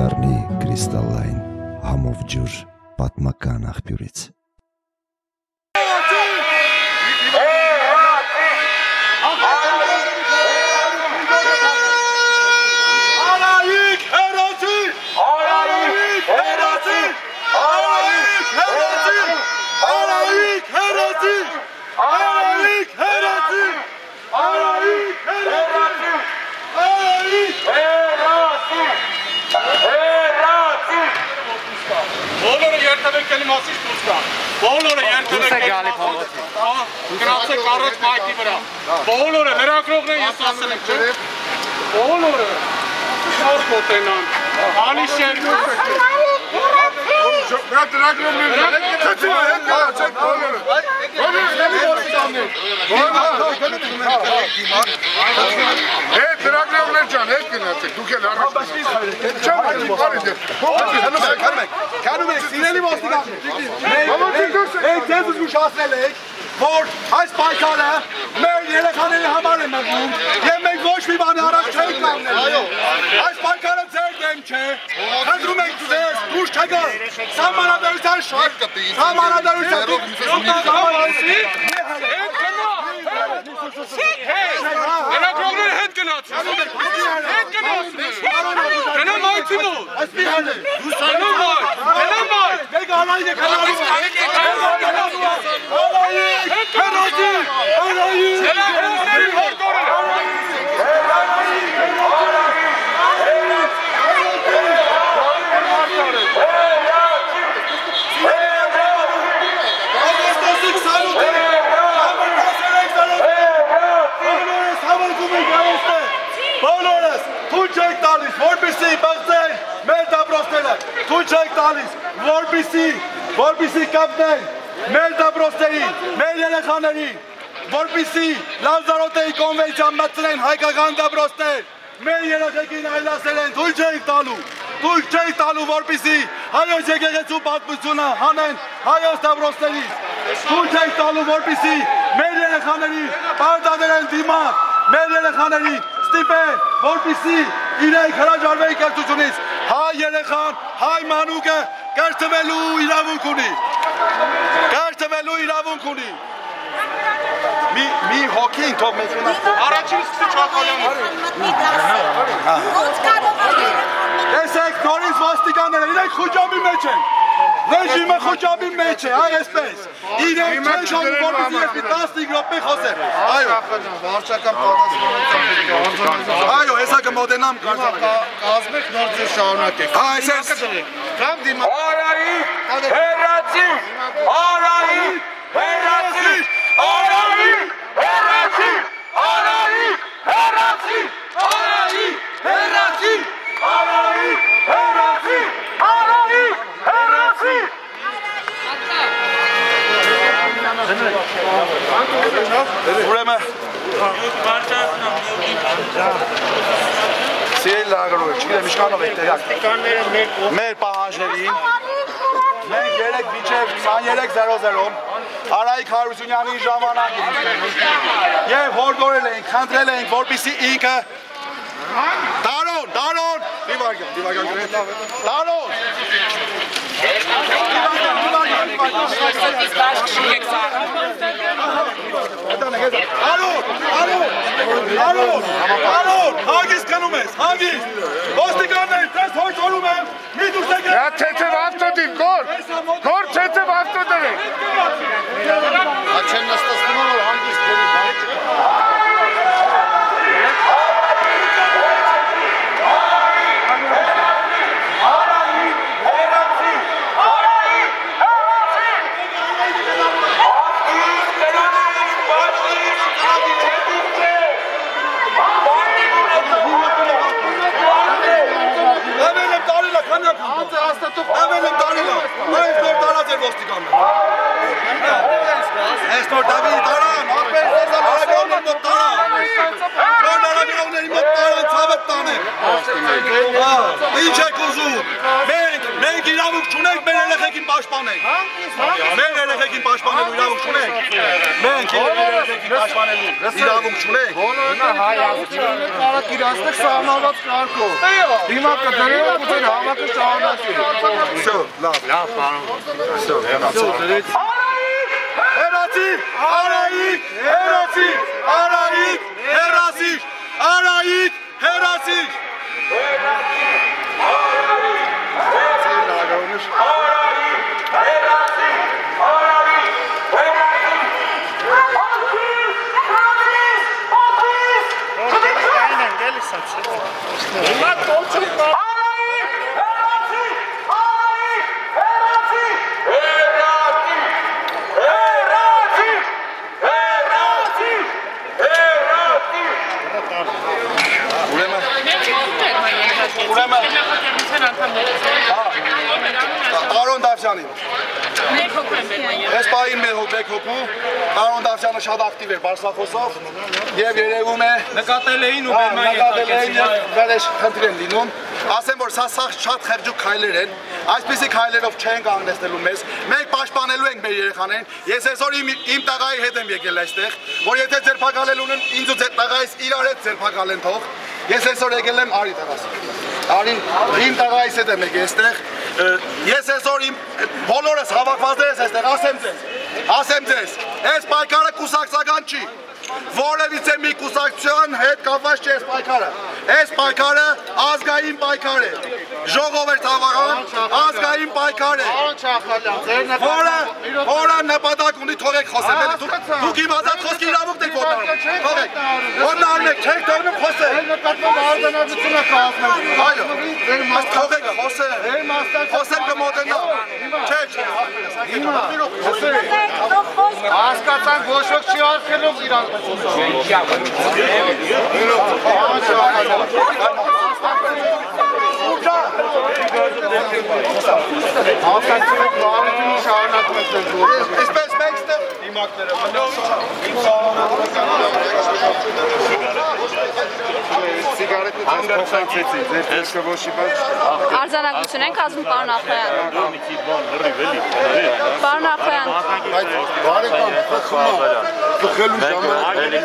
կդառնի կրիստալային համով ջուր պատմական աղբյուրից։ Բոլորը երթևեկելի մասից դուրս կան, բոլորը երթևեկելի գնացեք առաջ մայքի վրա, բոլորը լրագրողները ես ասել եմ, չէ, բոլորը շորտ մոտենան, ալիս երկու Նա լրագրողները հետ գնացեք բոլորը, հետ լրագրողներ ջան, հետ գնացեք, դուք էլ առաջ Քանում եք, սիրելի ոստիկաններ, եք ձեզ զգուշացրել եք, որ այս պայքարը մեր երեխաների համար է մղում և մենք ոչ մի բանի առաջ չենք կանգնել։ Այս պայքարը ձեր դեմ չէ, խնդրում ենք ձեզ, դուրս չգալ, սահմանադրության շարք, Լրագրողները հետ գնացին, գնամ այցի մոտ, գնամ Բոլորս, թույլ չեք տալիս, որպեսզի բացեն մեր դպրոցները, թույլ չեք տալիս, որպեսզի կապնեն մեր դպրոցներին, մեր երեխաներին, որպեսզի Լանզարոտեի կոնվենցիան մտցնեն հայկական դպրոցներ, մեր երեխեքին այլասել են, թույլ չեք տալու, որպեսզի հայոց եկեղեցու պատմությունը հանեն հայոց դպրոցներից, թույլ չեք տալու, որպեսզի մեր երեխաներին պարտադրեն դիմաց, մեր երեխաներին ստիպեն, որպեսզի իրենք հրաժարվեն կրթությունից, հայ երեխան, հայ մանուկը կրթվելու իրավունք ունի, մի հոգին թող մեզ առաջին սկսի Չախալյանը տեսեք նորից ոստիկանները, իրենք խուճապի մեջ են, ռեժիմը խուճապի մեջ է, այ այսպես, իրենք չեն շանում որպեսզի ես մի 15 րոպե խոսեմ, այո, հեսա կմոտենամ կազմեք նոր ձեր շարունակեք, Սիրելի լրագրողներ, չգիտեմ ինչքանով եք տեղյակ մեր պահանջներին մենք 3-23:00 Արայիկ Հարությունյանի ժամանակին և հորդորել ենք, խնդրել ենք, որպեսզի ինքը Տարոն հագիստ կնում ես, հագիստ, ոստիկաններ, ձեզ հորդորում եմ, մի դուրս եկեք թեթև ավտոդիր, գոր թեթև ավտոդիր եք Աչեն նստասնում որ հանգիստ գորի Այսօր Դավիթ տարան, ապեր սեզան արագողներ մոտ տարան, ժոն արագողների մոտ տարան, ցավը տանեն, ինչ եք ուզում, մենք իրավունք չունենք մեր երեխեքին պաշտպանել։ Մեր երեխեքին պաշտպանելու իրավունք չունենք։ Մենք երեխեքին պաշտպանելու իրավունք չունենք։ Բոլորը հայ ազգին կարող իրացնել սահմանված կարգով։ Հիմա կդրել ու ձեր հավաքը շարունակել։ Всё, լավ, պարոն։ всё, Հերացիր, Արայիկ, հերացիր, Արայիկ, հերացիր, Արայիկ, հերացիր։ Պարոն Դավթյանին, ես պահին մեր հոգ հոգու, պարոն Դավթյանը շատ ակտիվ էր բարսախոսով և երևում է նկատել էին ու վերեշ խնդիր են լինում, ասեմ, որ սա շատ խեղճուկ քայլեր են, այսպիսի քայլերով չեն կանգնեցնելու մեզ, մենք պաշտպանելու ենք մեր երեխաներին, ես այսօր իմ տղայի հետ եմ եկել այստեղ, որ եթե ձերբակալել ունեն, ինձ ու ձեր տղայիս իրար հետ ձերբակալեն թող, ես այսօր եկել եմ Արի տղաս, Արի իմ տղայիս հետ եմ եկել այստեղ, ես այսօր իմ բոլորս հավաքվածներ ես այստեղ, ասեմ ձեզ, այս պայքարը կուսակցական չի, որևիցե մի կուսակցության հետ կապված չի այս պայքարը, այս պայքարը ազգային պայքար է, ժողովրդավարան ազգային պայքար է, որը նպատակ ունի թողեք խոսել, դուք իմ ազատ խոսքի իրավունք եք որդնարում եք, չեք թողնում խոսել, թողեք խոսել կմոտենա, հասկացանք ոչ ոք չի արքելով իրան հասկացանք բարությունը շարունակում եք Այսպես մենք ստեղ դիմակները սիգարետը հանգարցանցեցի, ձեր տեսքը ոչի բան չկա։ Արձանագրություն ենք ասում պարոն Ախոյան։ Պարոն Ախոյան։ Բարեկամ, խխելու ժամանակ։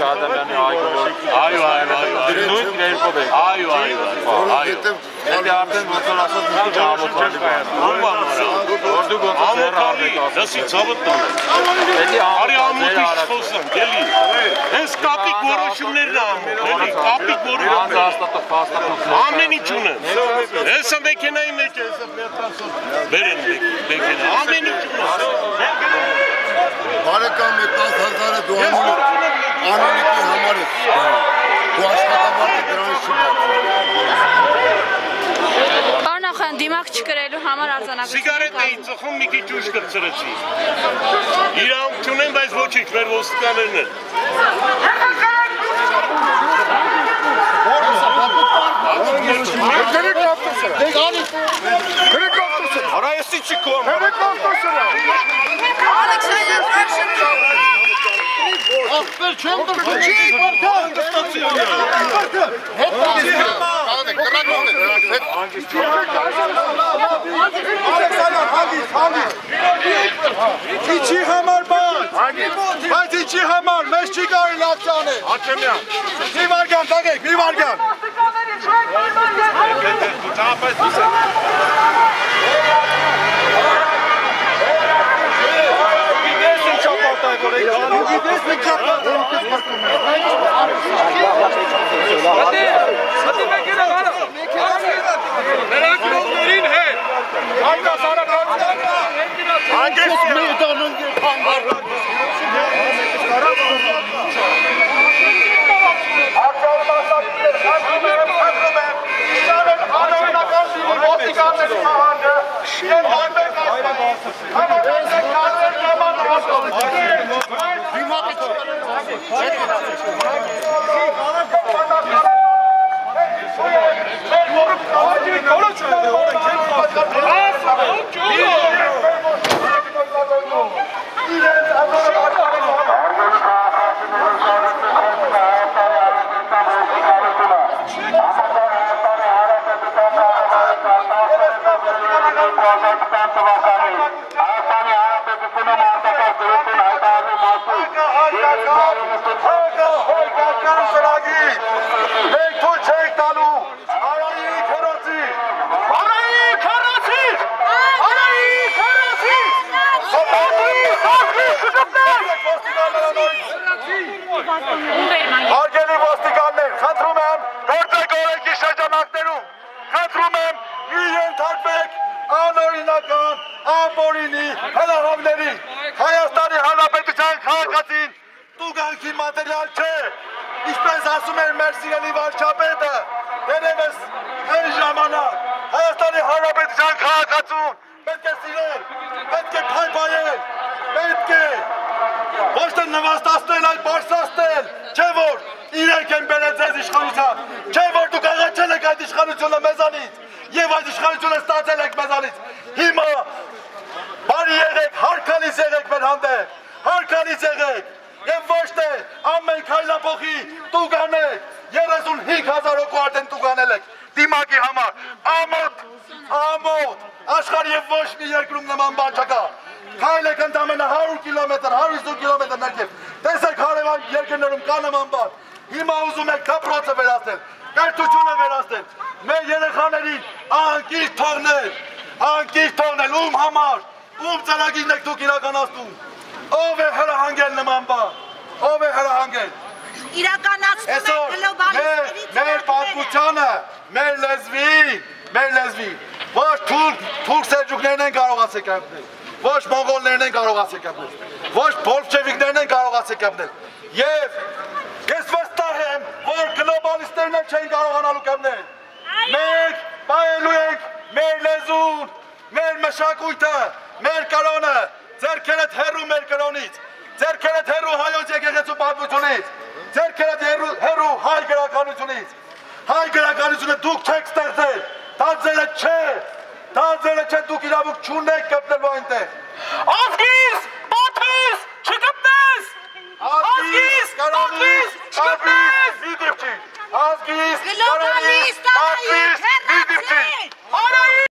Այո, նույն ներկով եք։ Այո։ Եթե արդեն ոնց ասած մի ճամոթալի բան։ Որ դուք ոնց ձեռարեք ասում։ Դասի ցավոտ տան։ Արի ամուտի խոսան, գելի։ Հենց կապիկ որոշումներն անում, էլի, կապիկ որոշումներ։ Ամեն ինչ ունեն։ Հեսա մեքենայի մեջ է, հեսա բերտասով։ Բերեն մեքենա, ամեն ինչ ունեն։ Բարեկամ 10,000-ը դու անունիկի համար ես դու աշխատավարձը դրանից չի բացում։ Պարոն Ախոյան, դիմակ չկրելու համար արձանագրություն Սիգարետ էին ծխում, մի քիչ ուշ կրծրեցի։ Իրանք չունեն, բայց ոչինչ, մեր ոստիկաններն են։ Գրեք ավտոսը։ Գրեք ավտոսը։ Արա ես ինչի կողմ։ Գրեք ավտոսը։ Ախպեր չեմ դրվում, չի բարդան։ Իչի համար բայց իչի համար, մեզ չի կարել ակցիան է։ Աչեմյան։ Մի վարգան, տագեք, մի վարգան։ Հարգելի ոստիկաններ, խնդրում եմ, գործեք օրենքի շրջանակներում, խնդրում եմ, մի ենթարկվեք անօրինական, անբորինի հրահանգների, Հայաստանի Հանրապետության քաղաքացին տուգանքի մատերիալ չէ, ինչպես ասում էր մեր սիրելի վարչապետը, դերևս այն ժամանակ Հայաստանի Հանրապետության քաղաքացուն պետք է սիրել, պետք է փայփայել, պետք է ոչ թե նվաստացնել, այլ բարձրացնել, չէ որ իրենք են բերել ձեզ իշխանության, չէ որ դուք աղաչել եք այդ իշխանությունը մեզանից և այդ իշխանությունը ստացել եք մեզանից, հիմա բարի եղեք, հարգալից եղեք մեր հանդեպ, հարգալից եղեք և ոչ թե ամեն քայլափոխի տուգանեք, 35,000 հոգու արդեն տուգանել եք դիմակի համար, ամոթ, աշխարհի և ոչ մի երկրում նման բան չկա, քայլեք ընդամենը 100 կիլոմետր, 150 կիլոմետր ներքև, տեսեք հարևան երկրներում կա նման բան, հիմա ուզում եք դպրոցը վերացնել, կրթությունը վերացնել, մեր երեխաներին անկիրթ թողնել, ում համար, ում ծրագիրն եք դուք իրականացնում, ով է հրահանգել նման բան, ով է հրահանգել, իրականացնում եք գլոբալիստերից մեր պատմությանը, մեր լեզվին, ոչ թուրք սելջուկներն են կարող ասեկապնել, ոչ մոնղոլներն են կարող ասեկապնել, ոչ բոլշևիկներն են կարող ասեկապնել, և ես վստահ եմ, որ գլոբալիստներն են չեն կարողանալու կապնել, մենք պահելու ենք մեր լեզուն, մեր մշակույթը, մեր կրոնը, ձեռքերդ հեռու մեր կրոնից, ձեռքերդ հեռու հայոց եկեղեցու պատմությունից, ձեռքերդ հեռու հայ գրականությունից, հայ գրականությունը դուք չեք ստեղծել, դա ձերը չէ, դուք իրավունք չունեք կպնելու այնտեղ, Ազգիս, պատվիս, չկպնես, ազգիս, կարանիս, չկպնես, գլոբալիստ,